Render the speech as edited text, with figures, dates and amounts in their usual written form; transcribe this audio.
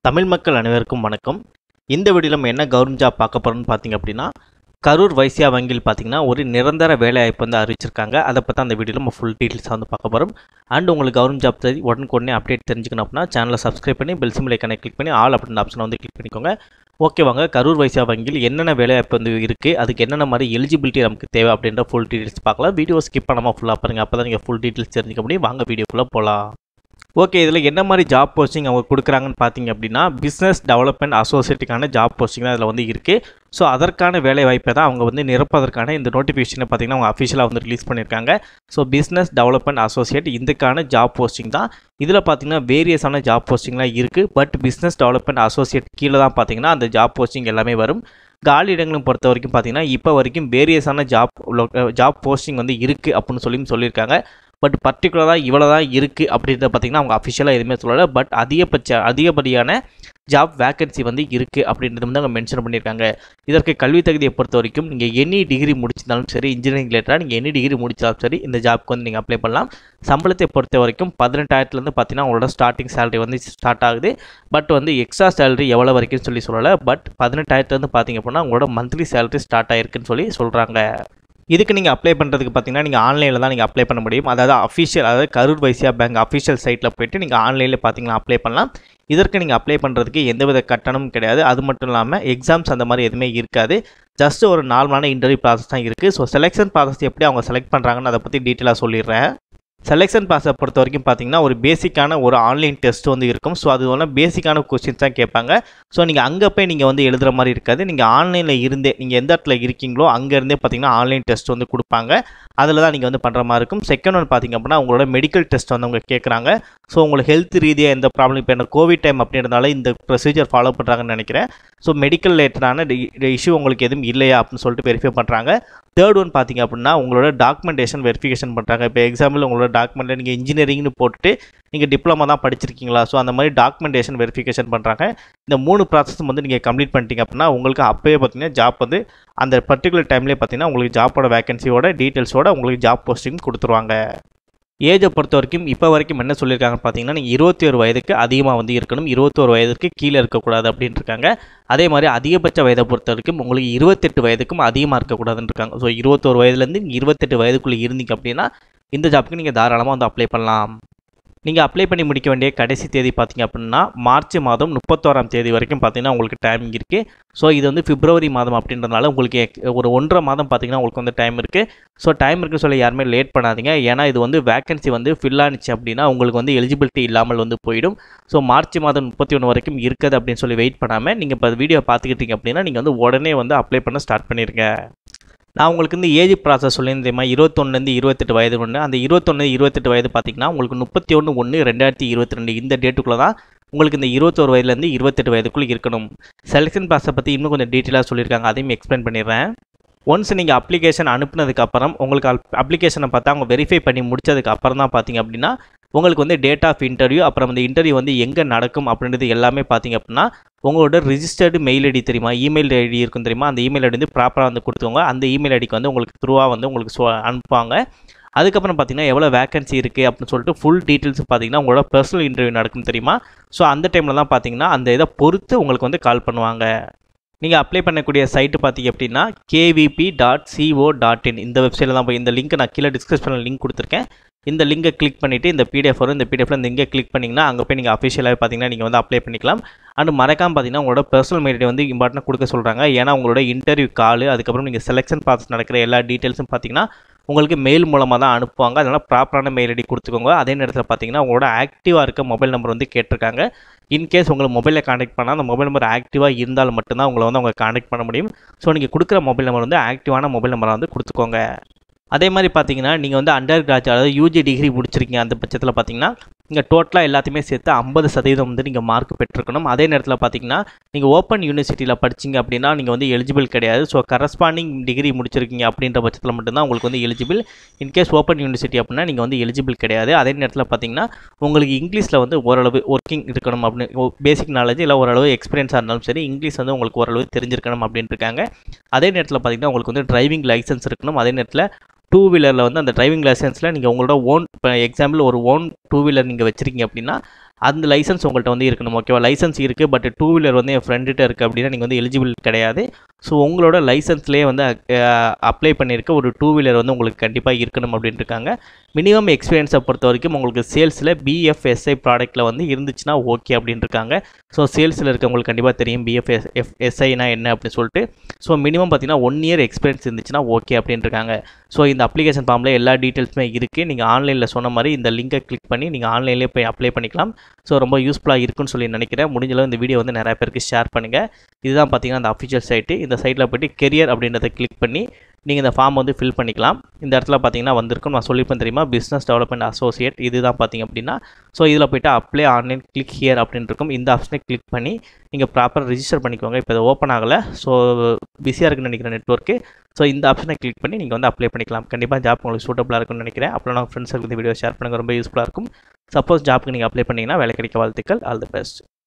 தமிழ் மக்கள் அனைவருக்கும் வணக்கம். இந்த வீடியோல நம்ம என்ன கவர்மெண்ட் ஜாப் பார்க்க போறோம்னு பார்த்தீங்க அப்படின்னா, கரூர் வைசியா வங்கியில் பார்த்தீங்கன்னா ஒரு நிரந்தர வேலை வாய்ப்பு வந்து அறிவிச்சிருக்காங்க. அதை பற்றி அந்த வீடியோவில் நம்ம ஃபுல் டீட்டெயில்ஸாக வந்து பார்க்க போகிறோம். அண்ட் உங்களுக்கு கவர்மெண்ட் ஜாப் பற்றி உடனுக்குடனே அப்டேட் தெரிஞ்சுக்கணும் அப்படின்னா சேனலை சப்ஸ்கிரைப் பண்ணி பெல் சிம்பிள் ஐக்கானை கிளிக் பண்ணி ஆல் அப்படின்ற ஆப்ஷனை வந்து கிளிக் பண்ணிக்கோங்க. ஓகே, வாங்க கரூர் வைசியா வங்கியில் என்னென்ன வேலை வாய்ப்பு வந்து இருக்குது, அதுக்கு என்னென்ன மாதிரி எலிஜிபிலிட்டி நமக்கு தேவை அப்படின்ற ஃபுல் டீட்டெயில்ஸ் பார்க்கலாம். வீடியோ ஸ்கிப் பண்ணாமல் ஃபுல்லாக பாருங்கள், அப்போ தான் நீங்கள் ஃபுல் டீட்டெயில்ஸ் தெரிஞ்சுக்க முடியும். வாங்க வீடியோக்குள்ளே போகலாம். ஓகே, இதில் என்ன மாதிரி ஜாப் போஸ்டிங் அவங்க கொடுக்குறாங்கன்னு பார்த்தீங்க அப்படின்னா, பிஸ்னஸ் டெவலப்மெண்ட் அசோசியேட்டுக்கான ஜாப் போஸ்டிங் தான் அதில் வந்து இருக்குது. ஸோ அதற்கான வேலை வாய்ப்பை தான் அவங்க வந்து நிரப்பதற்கான இந்த நோட்டிஃபிகேஷனை பார்த்தீங்கன்னா அவங்க அஃபிஷியலாக வந்து ரிலீஸ் பண்ணியிருக்காங்க. ஸோ பிஸ்னஸ் டெவலப்மெண்ட் அசோசியேட் இதுக்கான ஜாப் போஸ்டிங் தான். இதில் பார்த்தீங்கன்னா வேரியஸான ஜாப் போஸ்டிங்லாம் இருக்குது. பட் பிஸ்னஸ் டெவலப்மெண்ட் அசோசியேட் கீழே தான் பார்த்தீங்கன்னா அந்த ஜாப் போஸ்டிங் எல்லாமே வரும். காலி இடங்களும் பொறுத்த வரைக்கும் பார்த்தீங்கன்னா இப்போ வரைக்கும் வேரியஸான ஜாப் போஸ்டிங் வந்து இருக்குது அப்படின்னு சொல்லியிருக்காங்க. பட் பர்டிகுலராக இவ்வளோ தான் இருக்குது அப்படின்றத பார்த்திங்கன்னா அவங்க அஃபிஷியலாக எதுவுமே சொல்லலை. பட் அதிகப்படியான ஜாப் வேக்கன்சி வந்து இருக்குது அப்படின்றது வந்து அவங்க மென்ஷன் பண்ணியிருக்காங்க. இதற்கு கல்வி தகுதியை பொறுத்த வரைக்கும் நீங்கள் எனி டிகிரி முடிச்சிருந்தாலும் சரி, இன்ஜினியரிங் ரிலேட்டடாக நீங்கள் எனி டிகிரி முடிச்சாலும் சரி இந்த ஜாப்க்கு வந்து நீங்கள் அப்ளை பண்ணலாம். சம்பளத்தை பொறுத்த வரைக்கும் 18,000 பார்த்தீங்கன்னா உங்களோட ஸ்டார்டிங் சேலரி வந்து ஸ்டார்ட் ஆகுது. பட் வந்து எக்ஸ்ட்ரா சேலரி எவ்வளோ வரைக்கும் சொல்லலை. பட் 18,000 பார்த்தீங்க அப்படின்னா உங்களோட மந்த்லி சேலரி ஸ்டார்ட் ஆகிருக்குன்னு சொல்கிறாங்க. இதுக்கு நீங்கள் அப்ளை பண்ணுறதுக்கு பார்த்தீங்கன்னா நீங்கள் ஆன்லைனில் தான் நீங்கள் அப்ளை பண்ண முடியும். அதாவது கரூர் வைசியா பேங்க் அஃபிஷியல் சைட்டில் போய்ட்டு நீங்கள் ஆன்லைனில் பார்த்தீங்கன்னா அப்ளை பண்ணலாம். இதற்கு நீங்கள் அப்ளை பண்ணுறதுக்கு எந்தவித கட்டணமும் கிடையாது. அது மட்டும் இல்லாமல் எக்ஸாம்ஸ் அந்த மாதிரி எதுவுமே இருக்காது. ஜஸ்ட் ஒரு நார்மலான இன்டர்வியூ ப்ராசஸ் தான் இருக்குது. ஸோ செலெக்ஷன் ப்ராசஸ் எப்படி அவங்க செலக்ட் பண்ணுறாங்கன்னு அதை பற்றி டீட்டெயிலாக சொல்லிடுறேன். செலெக்ஷன் ப்ராசஸை பொறுத்த வரைக்கும் பார்த்தீங்கன்னா ஒரு பேசிக்கான ஒரு ஆன்லைன் டெஸ்ட் வந்து இருக்கும். ஸோ அது வந்து பேசிக்கான கொஸ்டின்ஸ் தான் கேட்பாங்க. ஸோ நீங்கள் அங்கே போய் நீங்கள் வந்து எழுதுகிற மாதிரி இருக்காது. நீங்கள் ஆன்லைனில் இருந்தே நீங்கள் எந்த இடத்துல இருக்கீங்களோ அங்கேருந்தே பார்த்தீங்கன்னா ஆன்லைன் டெஸ்ட் வந்து கொடுப்பாங்க. அதில் தான் நீங்கள் வந்து பண்ணுற மாதிரி இருக்கும். செகண்ட் ஒன் பார்த்தீங்க அப்படின்னா உங்களோட மெடிக்கல் டெஸ்ட் வந்து அவங்க கேட்குறாங்க. ஸோ உங்களுக்கு ஹெல்த் ரீதியாக எந்த ப்ராப்ளம், இப்போ என்ன கோவிட் டைம் அப்படின்றதால இந்த ப்ரொசீஜர் ஃபாலோ பண்ணுறாங்கன்னு நினைக்கிறேன். ஸோ மெடிக்கல் ரிலேட்டடான இஷ்யூ உங்களுக்கு எதுவும் இல்லையா அப்படின்னு சொல்லிட்டு வெரிஃபை பண்ணுறாங்க. தேர்ட் ஒன் பார்த்தீங்க அப்படின்னா உங்களோட டாக்குமெண்டேஷன் வெரிஃபிகேஷன் பண்ணுறாங்க. இப்போ எக்ஸாம்பிள் உங்களோட டாக்குமெண்ட்டில் நீங்கள் இன்ஜினியரிங்னு போட்டுட்டு நீங்கள் டிப்ளமா தான் படிச்சிருக்கீங்களா, ஸோ அந்த மாதிரி டாக்குமெண்டேஷன் வெரிஃபிகேஷன் பண்ணுறாங்க. இந்த 3 ப்ராசஸும் வந்து நீங்கள் கம்ப்ளீட் பண்ணிட்டீங்க அப்படின்னா உங்களுக்கு அப்போயே பார்த்தீங்கன்னா ஜாப் வந்து அந்த பர்டிகுலர் டைம்லேயே பார்த்தீங்கன்னா உங்களுக்கு ஜாப்போட வேகன்சியோட டீட்டெயில்ஸோட உங்களுக்கு ஜாப் போஸ்டிங் கொடுத்துருவாங்க. ஏஜை பொறுத்த வரைக்கும் இப்போ வரைக்கும் என்ன சொல்லியிருக்காங்கன்னு பார்த்தீங்கன்னா நீங்கள் 21 வயதுக்கு அதிகமாக வந்து இருக்கணும், 21 வயதுக்கு கீழே இருக்கக்கூடாது அப்படின்ட்டு இருக்காங்க. அதே மாதிரி அதிகபட்ச வயதை பொறுத்த வரைக்கும் உங்களுக்கு 28 வயதுக்கும் அதிகமாக இருக்கக்கூடாதுன்னு இருக்காங்க. ஸோ 21 வயதுலேருந்து 28 வயதுக்குள்ளே இருந்தீங்க அப்படின்னா இந்த ஜாப்புக்கு நீங்கள் தாராளமாக வந்து அப்ளை பண்ணலாம். நீங்கள் அப்ளை பண்ணி முடிக்க வேண்டிய கடைசி தேதி பார்த்தீங்க அப்படின்னா மார்ச் மாதம் 31ஆம் தேதி வரைக்கும் பார்த்தீங்கன்னா உங்களுக்கு டைமிங் இருக்குது. ஸோ இது வந்து பிப்ரவரி மாதம் அப்படின்றதுனால உங்களுக்கு ஒரு 1.5 மாதம் பார்த்தீங்கன்னா உங்களுக்கு வந்து டைம் இருக்குது. ஸோ டைம் இருக்குன்னு சொல்லி யாருமே லேட் பண்ணாதீங்க. ஏன்னா இது வந்து வேகன்சி வந்து ஃபில் ஆனிச்சு அப்படின்னா உங்களுக்கு வந்து எலிஜிபிலிட்டி இல்லாமல் வந்து போயிடும். ஸோ மார்ச் மாதம் 31 வரைக்கும் இருக்குது அப்படின்னு சொல்லி வெயிட் பண்ணாமல் நீங்கள் இப்போ வீடியோ பார்த்துக்கிட்டீங்க அப்படின்னா நீங்கள் வந்து உடனே வந்து அப்ளை பண்ண ஸ்டார்ட் பண்ணிடுங்க. நான் உங்களுக்கு வந்து ஏஜ் ப்ராசஸ் சொல்லியிருந்தேமா, 21லேருந்து 28 வயது ஒன்று. அந்த 21-28 வயது பார்த்தீங்கன்னா உங்களுக்கு 31/1/2022 இந்த டேட்டுக்குள்ளே தான் உங்களுக்கு இந்த 21 வயதுலேருந்து 28 வயதுக்குள்ளே இருக்கணும். செலெக்ஷன் ப்ராசஸை பற்றி இன்னும் கொஞ்சம் டீட்டெயிலாக சொல்லியிருக்காங்க, அதையும் எக்ஸ்பிளைன் பண்ணிடுறேன். ஒன்ஸ் நீங்கள் அப்ளிகேஷன் அனுப்புனதுக்கப்புறம் உங்களுக்கு அப்ளிகேஷனை பார்த்தா அவங்க வெரிஃபை பண்ணி முடிச்சதுக்கு அப்புறம் தான் பார்த்தீங்க அப்படின்னா உங்களுக்கு வந்து டேட் ஆஃப் இன்டர்வியூ, அப்புறம் அந்த இன்டர்வியூ வந்து எங்கே நடக்கும் அப்படின்றது எல்லாமே பார்த்தீங்க அப்படின்னா உங்களோட ரிஜிஸ்டர்டு மெயில் ஐடி தெரியுமா, இமெயில் ஐடி இருக்கும் தெரியுமா, அந்த இமெயில் ஐடி வந்து ப்ராப்பராக வந்து கொடுத்துக்கோங்க. அந்த இமெயில் ஐடிக்கு வந்து உங்களுக்கு த்ரூவாக வந்து உங்களுக்கு அனுப்புவாங்க. அதுக்கப்புறம் பார்த்தீங்கன்னா எவ்வளோ வேகன்சி இருக்குது அப்படின்னு சொல்லிட்டு ஃபுல் டீட்டெயில்ஸ் பார்த்தீங்கன்னா உங்களோட பர்சனல் இன்டர்வியூ நடக்கும் தெரியுமா. ஸோ அந்த டைமில் தான் பார்த்தீங்கன்னா அந்த இதை பொறுத்து உங்களுக்கு வந்து கால் பண்ணுவாங்க. நீங்கள் அப்ளை பண்ணக்கூடிய சைட்டு பார்த்தீங்க அப்படின்னா kvp.co.in இந்த வெப்சைட்டில் தான் போய் இந்த லிங்க் நான் கீழே டிஸ்கிரிப்ஷனில் லிங்க் கொடுத்துருக்கேன். இந்த லிங்கை கிளிக் பண்ணிவிட்டு இந்த பிடிஎஃப் வரும். இந்த பிடிஎஃப்ல இந்த இங்கே கிளிக் பண்ணிங்கன்னா அங்கே போய் நீங்கள் அஃபிஷியலாக பார்த்தீங்கன்னா நீங்கள் வந்து அப்ளை பண்ணிக்கலாம். அண்ட் மறக்காமல் பார்த்தீங்கன்னா உங்களோட பர்சனல் மெயில் ஐடி வந்து இம்பார்ட்டன்ட் கொடுக்க சொல்கிறாங்க. ஏன்னா உங்களோட இன்டர்வியூ கால், அதுக்கப்புறம் நீங்கள் செலெக்ஷன் ப்ராசஸ் நடக்கிற எல்லா டீட்டெயில்ஸும் பார்த்தீங்கன்னா உங்களுக்கு மெயில் மூலமாக தான் அனுப்புவாங்க. அதனால் ப்ராப்பரான மெயில் ஐடி கொடுத்துக்கோங்க. அதே நேரத்தில் பார்த்தீங்கன்னா உங்களோட ஆக்டிவாக இருக்க மொபைல் நம்பர் வந்து கேட்டிருக்காங்க. இன்கேஸ் உங்களை மொபைலில் கான்டெக்ட் பண்ணால் அந்த மொபைல் நம்பர் ஆக்டிவாக இருந்தால் மட்டும்தான் உங்களை வந்து அவங்க கான்டெக்ட் பண்ண முடியும். ஸோ நீங்கள் கொடுக்குற மொபைல் நம்பர் வந்து ஆக்டிவான மொபைல் நம்பரை வந்து கொடுத்துக்கோங்க. அதே மாதிரி பார்த்தீங்கன்னா நீங்கள் வந்து அண்டர் கிராஜுவேட் அதாவது யூஜி டிகிரி முடிச்சிருக்கீங்க. அந்த பட்சத்தில் பார்த்தீங்கன்னா நீங்கள் டோட்டலாக எல்லாத்தையுமே சேர்த்து 50% வந்து நீங்கள் மார்க் பெற்றிருக்கணும். அதே நேரத்தில் பார்த்தீங்கன்னா நீங்கள் ஓப்பன் யூனிவர்சிட்டியில் படிச்சிங்க அப்படின்னா நீங்கள் வந்து எலிஜிபிள் கிடையாது. ஸோ கரஸ்பாண்டிங் டிகிரி முடிச்சிருக்கீங்க அப்படின்ற பட்சத்தில் மட்டும்தான் உங்களுக்கு வந்து எலிஜிபிள். இன்கேஸ் ஓப்பன் யூனிவர்சிட்டி அப்படின்னா நீங்கள் வந்து எலிஜிபிள் கிடையாது. அதே நேரத்தில் பார்த்தீங்கன்னா உங்களுக்கு இங்கிலீஷில் வந்து ஓரளவு ஒர்க்கிங் இருக்கணும் அப்படின்னு பேசிக் நாலேஜ் இல்லை ஓரளவு எக்ஸ்பீரியன்ஸாக இருந்தாலும் சரி இங்கிலீஷ் வந்து உங்களுக்கு ஓரளவு தெரிஞ்சிருக்கணும் அப்படின்ட்டு இருக்காங்க. அதே நேரத்தில் பார்த்தீங்கன்னா உங்களுக்கு வந்து டிரைவிங் லைசன்ஸ் இருக்கணும். அதே நேரத்தில் 2 வீலரில் வந்து அந்த டிரைவிங் லைசன்ஸில் நீங்கள் உங்களோட ஓன் இப்போ எக்ஸாம்பிள் ஒரு ஓன் 2 வீலர் நீங்கள் வச்சுருக்கீங்க அப்படின்னா அந்த லைசன்ஸ் உங்கள்கிட்ட வந்து இருக்கணும். ஓகேவா? லைசன்ஸ் இருக்குது, பட் டூ வீலர் வந்து என் ஃப்ரெண்டுகிட்ட இருக்குது அப்படின்னா நீங்கள் வந்து எலிஜிபிள் கிடையாது. ஸோ உங்களோட லைசன்ஸ்லேயே வந்து அப்ளை பண்ணியிருக்க ஒரு டூ வீலர் வந்து உங்களுக்கு கண்டிப்பாக இருக்கணும் அப்படின்ட்டு இருக்காங்க. மினிமம் எக்ஸ்பீரியன்ஸை பொறுத்த வரைக்கும் உங்களுக்கு சேல்ஸில் பிஎஃப்எஸ்ஐ ப்ராடக்ட்டில் வந்து இருந்துச்சுன்னா ஓகே அப்படின்னு இருக்காங்க. ஸோ சேல்ஸில் இருக்கவங்களுக்கு கண்டிப்பாக தெரியும் பிஎஃப்எஸ்ஐனா என்ன அப்படின்னு சொல்லிட்டு. ஸோ மினிமம் பார்த்தீங்கன்னா 1 இயர் எக்ஸ்பீரியன்ஸ் இருந்துச்சுன்னா ஓகே அப்படின்னு இருக்காங்க. ஸோ இந்த அப்ளிகேஷன் ஃபார்மில் எல்லா டீட்டெயில்ஸுமே இருக்குது. நீங்கள் ஆன்லைனில் சொன்ன மாதிரி இந்த லிங்கை கிளிக் பண்ணி நீங்கள் ஆன்லைன்லேயே போய் அப்ளை பண்ணிக்கலாம். ஸோ ரொம்ப யூஸ்ஃபுல்லாக இருக்குன்னு சொல்லி நினைக்கிறேன். முடிஞ்சளவு இந்த வீடியோ வந்து நிறைய பேருக்கு ஷேர் பண்ணுங்கள். இதுதான் பார்த்தீங்கன்னா அந்த அஃபிஷியல் சைட்டு. இந்த சைட்டில் போய்ட்டு கெரியர் அப்படின்றத கிளிக் பண்ணி நீங்கள் இந்த ஃபார்ம் வந்து ஃபில் பண்ணிக்கலாம். இந்த இடத்துல பார்த்தீங்கன்னா வந்திருக்கும், நான் சொல்லியிருப்பேன் தெரியுமா, பிஸ்னஸ் டெவலப்மெண்ட் அசோசியேட். இதுதான் பார்த்தீங்க அப்படின்னா. ஸோ இதில் போய்ட்டு அப்ளை ஆன்லைன் கிளிக் ஹியர் அப்படின்னு இருக்கும். இந்த ஆப்ஷனை கிளிக் பண்ணி நீங்கள் ப்ராப்பராக ரிஜிஸ்டர் பண்ணிக்கோங்க. இப்போ இது ஓப்பன் ஆகலை, ஸோ பிஸியாக இருக்குன்னு நினைக்கிறேன் நெட்வொர்க்கு. ஸோ இந்த ஆப்ஷனை கிளிக் பண்ணி நீங்கள் வந்து அப்ளை பண்ணிக்கலாம். கண்டிப்பாக ஜாப் உங்களுக்கு சூட்டபுளாக இருக்கும்னு நினைக்கிறேன். அப்புறம் நான் ஃப்ரெண்ட்ஸுக்கு இந்த வீடியோ ஷேர் பண்ணுங்கள், ரொம்ப யூஸ்ஃபுல்லாக இருக்கும். சப்போஸ் ஜாப்புக்கு நீங்கள் அப்ளை பண்ணிங்கன்னா வேலை கிடைக்க வாழ்த்துக்கள். All the best.